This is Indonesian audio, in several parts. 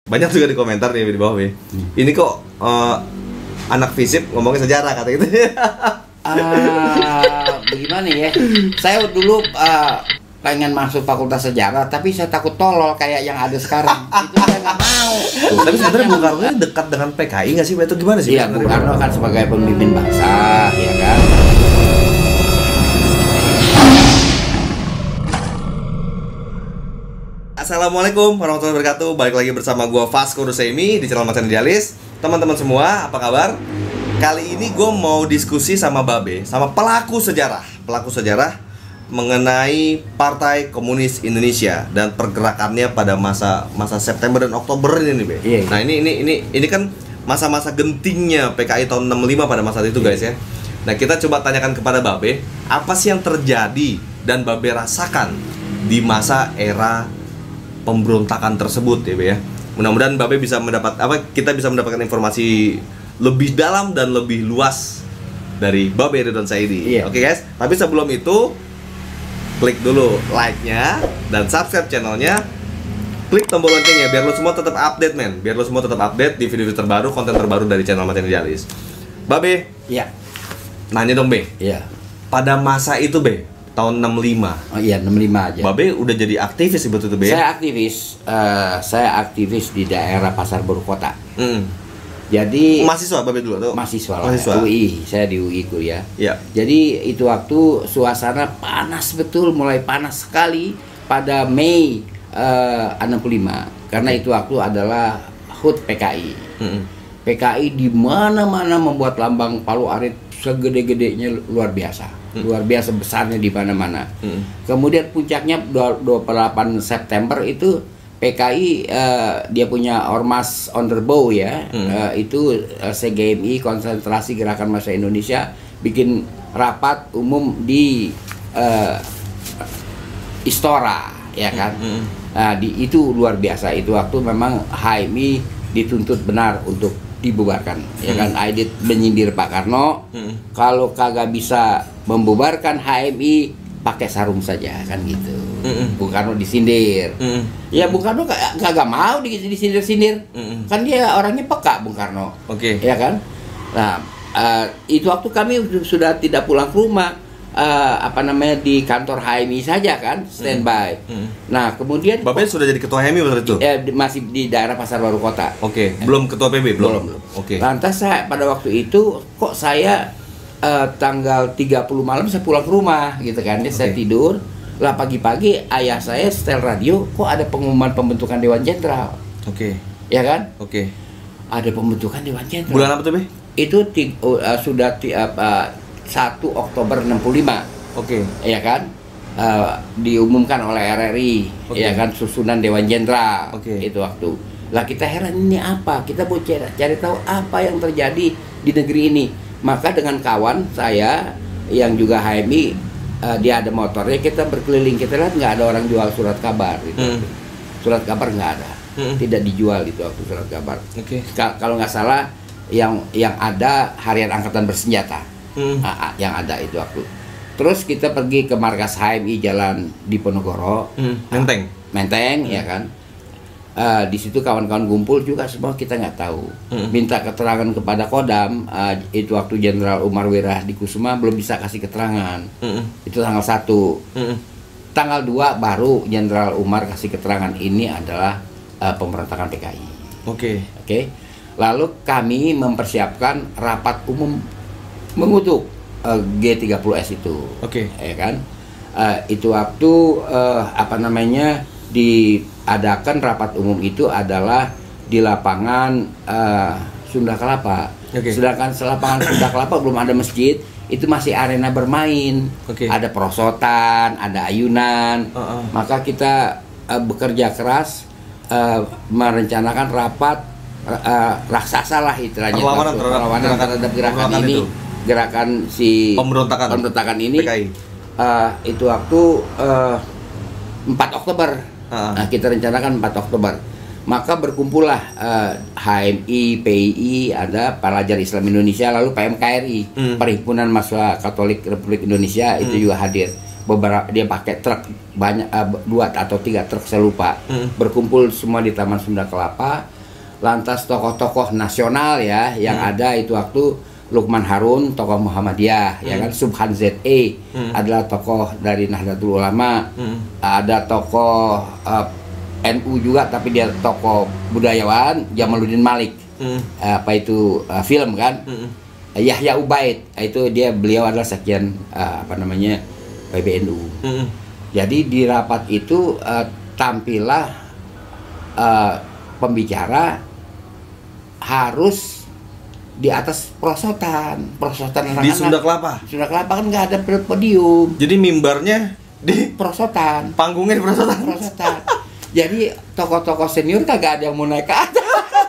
Banyak juga di komentar nih di bawah nih. Ini kok anak FISIP ngomongin sejarah kata gitu. Bagaimana ya? Saya dulu pengen masuk fakultas sejarah, tapi saya takut tolol kayak yang ada sekarang. Itu saya nggak mau. Tapi sebenarnya Bung Karno ini dekat dengan PKI nggak sih? Itu gimana sih? Iya, Bung Karno kan sebagai pemimpin bangsa, ya kan. Assalamualaikum warahmatullahi wabarakatuh. Balik lagi bersama gua Vasco Rusemi di channel Macan Idealis. Teman-teman semua, apa kabar? Kali ini gue mau diskusi sama Babe, sama pelaku sejarah mengenai Partai Komunis Indonesia dan pergerakannya pada masa September dan Oktober ini nih, Be. Iya. Nah, ini kan masa-masa gentingnya PKI tahun 65 pada masa itu, guys ya. Nah, kita coba tanyakan kepada Babe, apa sih yang terjadi dan Babe rasakan di masa era pemberontakan tersebut ya, Be ya. Mudah-mudahan Babe bisa kita bisa mendapatkan informasi lebih dalam dan lebih luas dari Babe Ridwan Saidi. Iya. Oke guys, tapi sebelum itu klik dulu like-nya dan subscribe channelnya. Klik tombol loncengnya biar lo semua tetap update, men. Biar lo semua tetap update di video terbaru, konten terbaru dari channel Macan Idealis. Babe, Iya. nanya dong, Be. Iya. Pada masa itu, Be, tahun 65. Oh iya, 65 aja. Babe udah jadi aktivis sebetulnya, Be. Saya aktivis di daerah Pasar Baru Kota. Jadi mahasiswa Babe dulu tuh? mahasiswa. UI, saya di UI kuliah. Iya. Jadi itu waktu suasana panas betul, mulai panas sekali pada Mei 65. Karena itu waktu adalah HUT PKI. PKI di mana-mana membuat lambang Palu Arit segede-gedenya, luar biasa. Luar biasa besarnya di mana-mana. Kemudian puncaknya 28 September itu PKI dia punya Ormas on the Bow ya, itu CGMI, Konsentrasi Gerakan Mahasiswa Indonesia, bikin rapat umum di Istora ya kan. Nah, itu luar biasa, itu waktu memang HMI dituntut benar untuk dibubarkan ya kan. Aidit menyindir Pak Karno, kalau kagak bisa membubarkan HMI pakai sarung saja kan gitu. Bung Karno disindir. Ya Bung Karno kagak mau disindir-sindir. Kan dia orangnya peka, Bung Karno. Oke. Ya kan? Nah, itu waktu kami sudah tidak pulang ke rumah. Di kantor HMI saja kan, standby. Nah, kemudian Babe sudah jadi ketua HMI waktu itu? Masih di daerah Pasar Baru Kota. Oke. Belum ketua PB belum. Oke. Lantas pada waktu itu kok saya tanggal 30 malam saya pulang ke rumah gitu kan. Saya tidur. Lah pagi-pagi ayah saya setel radio, kok ada pengumuman pembentukan Dewan Jenderal. Oke. Ya kan? Oke. Ada pembentukan Dewan Jenderal. Bulan apa tuh, Be? Itu sudah 1 Oktober 65. Oke. Ya kan? Diumumkan oleh RRI. Oke. Ya kan, susunan Dewan Jenderal. Oke. Itu waktu. Lah kita heran, ini apa? Kita mau cari tahu apa yang terjadi di negeri ini. Maka dengan kawan saya yang juga HMI, dia ada motornya, kita berkeliling, kita lihat nggak ada orang jual surat kabar gitu. Surat kabar nggak ada, tidak dijual itu waktu surat kabar. Oke. Kalau nggak salah yang ada Harian Angkatan Bersenjata, yang ada itu waktu. Terus kita pergi ke markas HMI Jalan Diponegoro, Menteng ya kan. Di situ kawan-kawan kumpul juga, semua kita nggak tahu. Minta keterangan kepada Kodam, itu waktu Jenderal Umar Wirahadikusuma belum bisa kasih keterangan. Itu tanggal 1. Tanggal 2 baru Jenderal Umar kasih keterangan, ini adalah pemberontakan PKI. Oke. Lalu kami mempersiapkan rapat umum mengutuk G30S itu. Ya kan? Itu waktu diadakan rapat umum itu adalah di lapangan Sunda Kelapa. Sedangkan lapangan Sunda Kelapa belum ada masjid, itu masih arena bermain. Ada perosotan, ada ayunan. Maka kita bekerja keras merencanakan rapat raksasa lah istilahnya, perlawanan terhadap gerakan ini. Gerakan si pemberontakan ini PKI. Itu waktu 4 Oktober. Nah, kita rencanakan 4 Oktober. Maka berkumpullah HMI, PII, ada Pelajar Islam Indonesia, lalu PMKRI, Perhimpunan Mahasiswa Katolik Republik Indonesia, itu juga hadir. Beberapa dia pakai truk banyak, 2 atau 3 truk saya lupa. Berkumpul semua di Taman Sunda Kelapa. Lantas tokoh-tokoh nasional ya yang ada itu waktu Lukman Harun, tokoh Muhammadiyah, ya kan. Subhan ZE adalah tokoh dari Nahdlatul Ulama. Ada tokoh NU juga, tapi dia tokoh budayawan, Jamaluddin Malik. Apa itu film kan? Yahya Ubaid, itu beliau adalah sekjen PBNU. Jadi di rapat itu tampillah pembicara harus di atas prosotan anak-anak. Di Sunda Kelapa. Sunda Kelapa kan nggak ada podium. Jadi mimbarnya di prosotan. Panggungnya di prosotan. Jadi tokoh-tokoh senior kagak ada yang mau naik ke atas.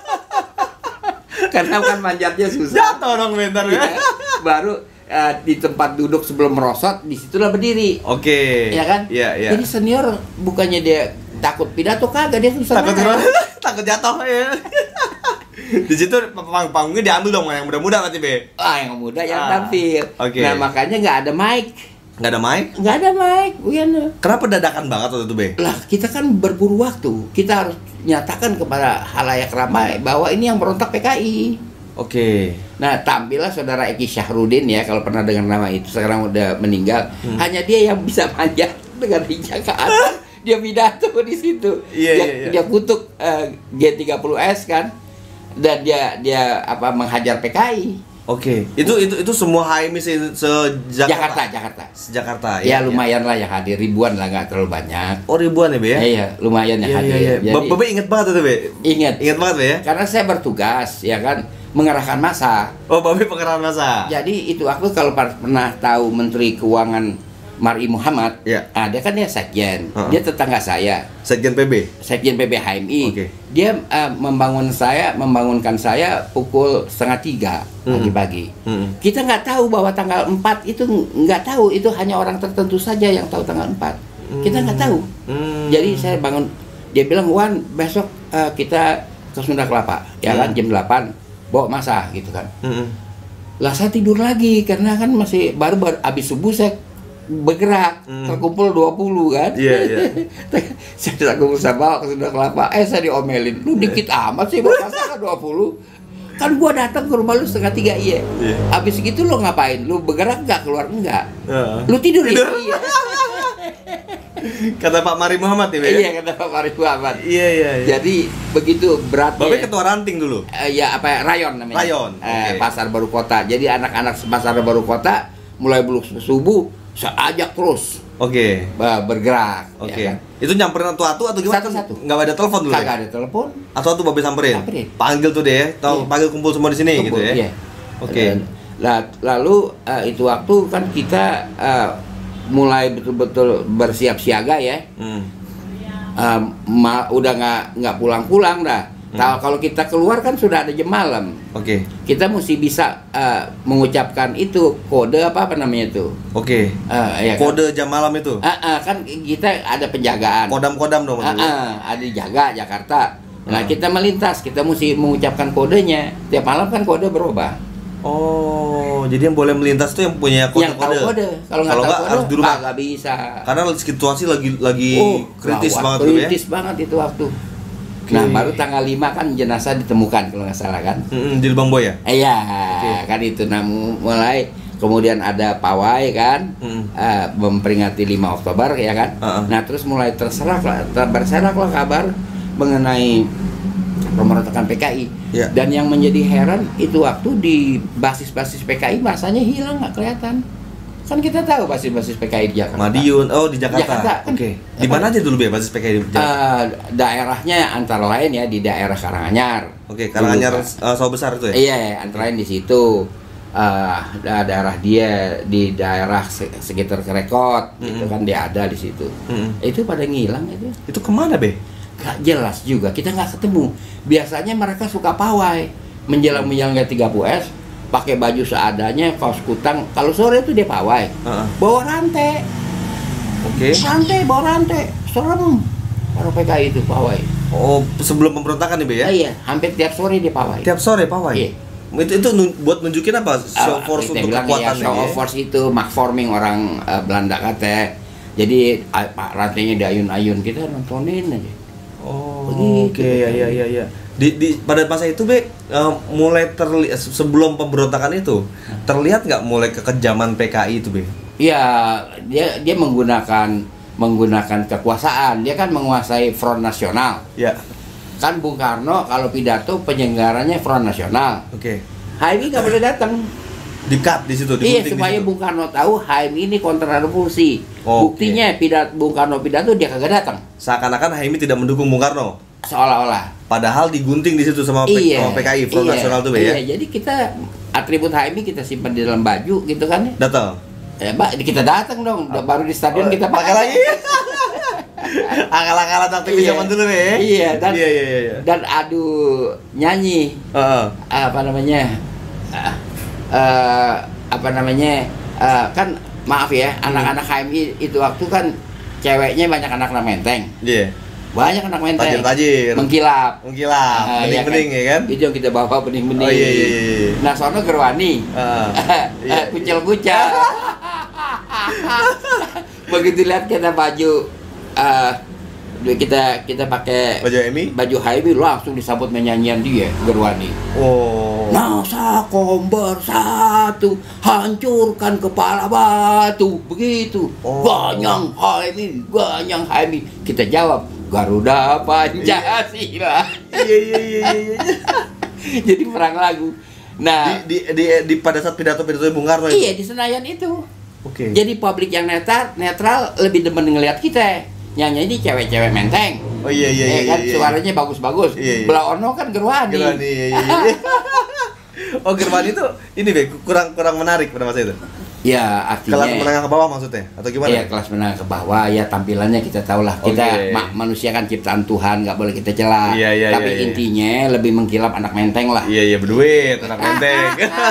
Karena kan manjatnya susah. Jatuh dong bentar ya. Baru di tempat duduk sebelum merosot, disitulah berdiri. Oke. Ya kan? Iya. Jadi senior bukannya dia takut pidato, kagak, dia susah. Takut jatuh ya. Di situ panggungnya diambil dong yang muda-muda berarti Be. Yang muda yang tampil. Okay. Nah makanya nggak ada mic. Nggak ada mic? Nggak ada mic, bukan. Kenapa dadakan banget waktu itu Be? Lah kita kan berburu waktu. Kita harus nyatakan kepada halayak ramai bahwa ini yang berontak PKI. Oke. Nah tampillah saudara Eki Syahrudin ya, kalau pernah dengar nama itu, sekarang udah meninggal. Hanya dia yang bisa manjat dengan hijau ke atas. Dia pidato di situ. Dia kutuk G30S kan. Dan dia menghajar PKI. Oke. Itu semua HMI Jakarta. Jakarta. Ya lumayan lah yang hadir, ribuan lah, nggak terlalu banyak. Oh ribuan ya Be ya? Iya, lumayan yang hadir. Jadi, Babe inget banget itu Be? Ingat banget Be ya? Karena saya bertugas ya kan mengerahkan massa. Oh Babe pengerahan massa. Jadi itu aku kalau pernah tahu Menteri Keuangan Mar'i Muhammad, dia kan dia sekjen, dia tetangga saya. Sekjen PB HMI. Okay. Dia membangunkan saya pukul 2:30 pagi-pagi. Kita nggak tahu bahwa tanggal 4 itu nggak tahu, itu hanya orang tertentu saja yang tahu tanggal 4. Kita nggak tahu. Jadi saya bangun, dia bilang, "Wan, besok kita ke Sunda Kelapa, ya kan jam 8 bawa massa gitu kan." Lah saya tidur lagi karena kan masih baru habis subuh saya bergerak, terkumpul 20 kan. Saya terkumpul sama ke Sunda Kelapa, saya diomelin, "Lu dikit amat sih bawa massa kan 20. Kan gua datang ke rumah lu 2:30, iya. Habis gitu lu ngapain? Lu bergerak nggak, keluar enggak? Lu tidur. Ya? Iya. Kata Pak Mar'i Muhammad ya, Be? Iya, kata Pak Mar'i Muhammad. Iya. Jadi begitu beratnya. Babe ketua ranting dulu. Rayon namanya. Rayon. Pasar Baru Kota. Jadi anak-anak Pasar Baru Kota mulai subuh saya ajak terus. Oke. Bergerak. Oke. Ya kan? Itu nyamperin atu-atu atau gimana? Satu-satu. Nggak ada telepon dulu. Kagak ada telepon. Atu-atu Babe samperin. Panggil tuh deh, panggil kumpul semua di sini gitu ya. Iya. Oke. Lalu itu waktu kan kita mulai betul-betul bersiap siaga ya. Udah nggak pulang-pulang dah. Kalau kita keluar kan sudah ada jam malam. Oke. Kita mesti bisa mengucapkan itu kode apa namanya itu. Oke. Ya kan? Kode jam malam itu. Kan kita ada penjagaan. Kodam dong. Ada jaga Jakarta. Nah kita melintas, kita mesti mengucapkan kodenya. Tiap malam kan kode berubah. Oh, jadi yang boleh melintas itu yang punya kode. Yang tahu kode. Kalau nggak tahu kode, harus di rumah. nggak bisa. Karena situasi lagi kritis banget tuh ya. Kritis banget itu waktu. Nah baru tanggal 5 kan jenazah ditemukan kalau nggak salah kan. Di Lubang Buaya. Iya, kan itu. Nah mulai kemudian ada pawai kan, memperingati 5 Oktober ya kan. Nah terus mulai berseraklah kabar mengenai pemberontakan PKI. Dan yang menjadi heran itu waktu di basis-basis PKI masanya hilang, nggak kelihatan. Kan kita tahu basis-basis PKI di Jakarta. Madiun, di Jakarta. Oke. Di mana aja dulu Be basis PKI di Jakarta? Daerahnya antara lain ya di daerah Karanganyar. Oke, Karanganyar sawah besar itu ya? Iya, antara lain di situ. Daerah dia di daerah sekitar Kerekot, gitu kan dia ada di situ. Itu pada ngilang itu. Itu kemana Be? Gak jelas juga, kita nggak ketemu. Biasanya mereka suka pawai menjelang 30S. Pakai baju seadanya, kaos kutang. Kalau sore itu dia pawai, bawa rantai. Oke. Rantai, bawa rantai, serem. Orang PKI itu pawai. Oh, sebelum pemberontakan nih Be ya? Iya, hampir tiap sore dia pawai. Tiap sore pawai? Iya. Itu buat nunjukin apa? Show force untuk kekuatan ya, show force itu forming orang Belanda kata. Jadi rantainya diayun-ayun, kita nontonin aja. Oh, oke, ya. Pada masa itu Be, mulai terlihat sebelum pemberontakan itu terlihat nggak mulai kekejaman PKI itu Be? Iya, dia menggunakan kekuasaan. Dia kan menguasai Front Nasional. Ya. Kan Bung Karno kalau pidato penyelenggaranya Front Nasional. Oke. HMI nggak boleh datang. Di-cut di situ. Iya, supaya Bung Karno tahu HMI ini kontrarevolusi. Buktinya Bung Karno pidato dia kagak datang. Seakan-akan HMI tidak mendukung Bung Karno. Seolah-olah. Padahal digunting di situ sama PKI Front Nasional tuh ya. Iya, jadi kita atribut HMI kita simpan di dalam baju gitu kan ya. Datang. Ya, Mbak, kita datang dong. Baru di stadion kita pakai lagi. Akal-akalan aktivis zaman dulu ya. Iya, iya. Dan adu nyanyi. Apa namanya? Kan maaf ya, anak-anak HMI itu waktu kan ceweknya banyak anak-anak menteng. Iya. Banyak anak menteng. Tajir. Mengkilap. Bening-bening ya kan? Itu yang kita bawa bening-bening. Oh iya. Nah, sono gerwani. Kucel-kucel. Begitu lihat kita baju kita pakai baju HMI langsung disambut menyanyian dia gerwani. Nasa komber satu hancurkan kepala batu begitu. Ganyang HMI. Kita jawab Garuda Pancasila. Iya. Jadi perang lagu. Nah, di pada saat pidato Bung Karno itu. Iya, di Senayan itu. Jadi publik yang netral lebih demen ngelihat kita. Nyanyi ini cewek-cewek menteng. Oh iya. Kan suaranya bagus-bagus. Belah ono kan gerwani. Iya. Oh, gerwani itu ini Be, kurang menarik pada masa itu. Ya, artinya kelas menengah ke bawah maksudnya atau gimana? Iya, kelas menengah ke bawah ya tampilannya kita tahulah. Kita manusia kan ciptaan Tuhan, nggak boleh kita cela. Tapi intinya lebih mengkilap anak menteng lah. Iya, berduit anak menteng.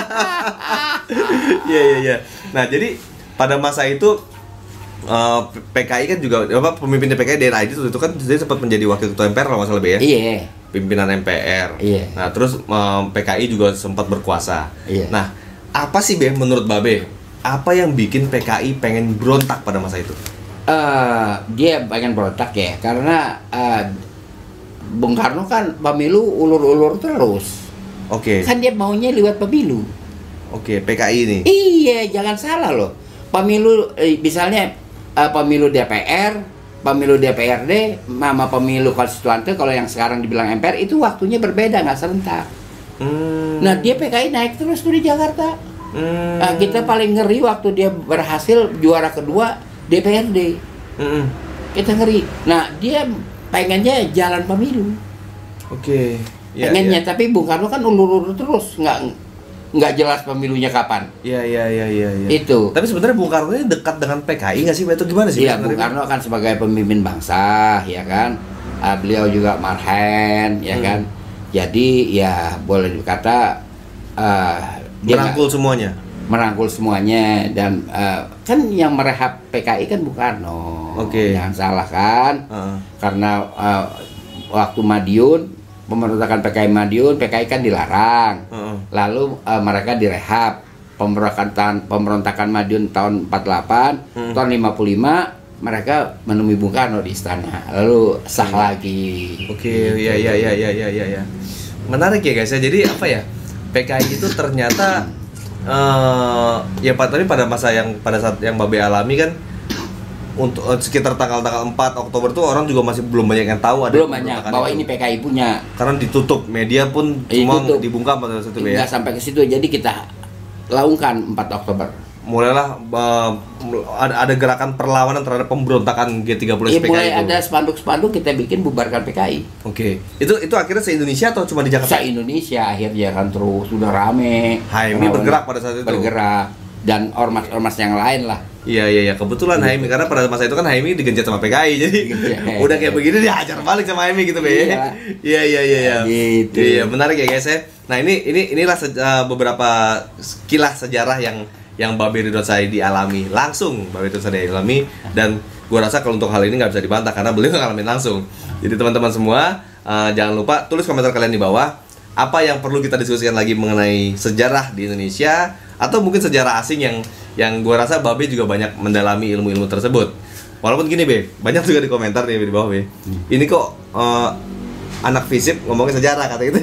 Iya. Nah, jadi pada masa itu PKI kan juga pemimpin PKI daerah itu kan dia sempat menjadi wakil ketua MPR kalau nggak salah ya. Iya. Pimpinan MPR. Iya. Nah, terus PKI juga sempat berkuasa. Iya. Nah, apa sih Be menurut Babe? Apa yang bikin PKI pengen berontak pada masa itu? Dia pengen berontak ya, karena Bung Karno kan pemilu ulur-ulur terus. Kan dia maunya lewat pemilu. PKI ini. Iya, jangan salah loh. Pemilu misalnya pemilu DPR, pemilu DPRD, sama pemilu konstituante kalau yang sekarang dibilang MPR itu waktunya berbeda, nggak serentak. Nah, dia PKI naik terus tuh di Jakarta. Nah, kita paling ngeri waktu dia berhasil juara kedua DPRD. Kita ngeri. Nah, dia pengennya jalan pemilu. Pengennya, tapi Bung Karno kan ulur-ulur terus, nggak jelas pemilunya kapan. Iya. Itu. Tapi sebenarnya Bung Karno ini dekat dengan PKI nggak sih? Itu gimana sih? Iya, Bung Karno kan sebagai pemimpin bangsa, ya kan. Beliau juga marhen, ya kan. Jadi ya boleh dikata dia merangkul semuanya dan kan yang merehab PKI kan Bung Karno. Jangan salah kan. Karena waktu Madiun, pemberontakan PKI Madiun, PKI kan dilarang. Lalu mereka direhab. Pemberontakan Madiun tahun 48, tahun 55 mereka menemui Bung Karno di istana. Lalu sah lagi. Iya. Menarik ya guys ya. Jadi apa ya? PKI itu ternyata tapi pada saat yang Babe alami kan untuk sekitar tanggal 4 Oktober tuh orang juga masih belum banyak yang tahu belum banyak bahwa ini PKI punya, karena ditutup media pun cuma dibungkam pada saat itu ya. Nggak sampai ke situ, jadi kita laungkan 4 Oktober. Mulailah ada gerakan perlawanan terhadap pemberontakan G30 PKI. Mulai ada spanduk-spanduk kita bikin bubarkan PKI. Itu akhirnya se-Indonesia atau cuma di Jakarta? Se-Indonesia akhirnya kan terus sudah rame. HMI bergerak pada saat itu. Bergerak dan ormas-ormas yang lain lah. Iya, kebetulan HMI karena pada masa itu kan HMI digenjot sama PKI, jadi udah kayak begini dihajar balik sama HMI gitu Be. Iya. Gitu. Iya, menarik ya guys ya. Nah, inilah beberapa kilas sejarah yang Babe Ridwan Saidi alami langsung, Babe Ridwan Saidi alami, dan gua rasa kalau untuk hal ini nggak bisa dibantah karena beliau ngalamin langsung. Jadi teman-teman semua jangan lupa tulis komentar kalian di bawah apa yang perlu kita diskusikan lagi mengenai sejarah di Indonesia atau mungkin sejarah asing yang gua rasa Babe juga banyak mendalami ilmu-ilmu tersebut. Walaupun gini Be, banyak juga di komentar nih di bawah Be. Ini kok anak FISIP ngomongin sejarah kata gitu.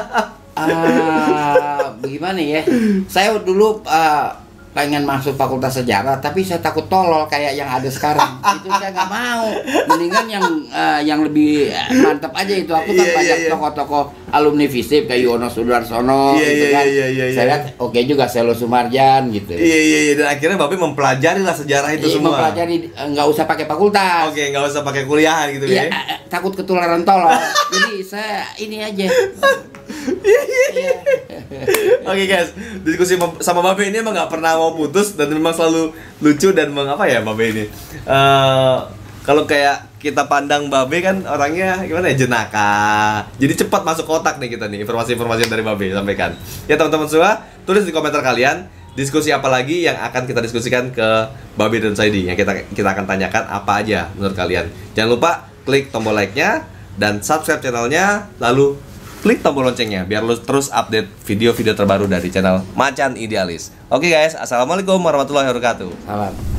Bagaimana ya? Saya dulu pengen masuk fakultas sejarah, tapi saya takut tolol kayak yang ada sekarang. Itu saya nggak mau. Mendingan yang lebih mantap aja itu. Aku kan banyak tokoh-tokoh alumni FISIP kayak Yono Sudarsono, gitu kan. Saya lihat oke juga, Selo Sumarjan gitu. Iya. Dan akhirnya Babe mempelajari lah sejarah itu semua. Mempelajari, nggak usah pakai fakultas. Oke, nggak usah pakai kuliahan gitu ya. Takut ketularan tolol. Jadi saya ini aja. Oke guys, diskusi sama Babe ini emang nggak pernah mau putus dan memang selalu lucu dan mengapa ya Babe ini. Kalau kayak kita pandang Babe kan orangnya gimana ya, jenaka. Jadi cepat masuk kotak nih kita nih informasi-informasi dari Babe sampaikan. Ya teman-teman semua, tulis di komentar kalian diskusi apa lagi yang akan kita diskusikan ke Babe dan Saidi, yang kita akan tanyakan apa aja menurut kalian. Jangan lupa klik tombol like-nya dan subscribe channelnya, lalu klik tombol loncengnya biar lu terus update video-video terbaru dari channel Macan Idealis. Oke guys, assalamualaikum warahmatullahi wabarakatuh. Salam.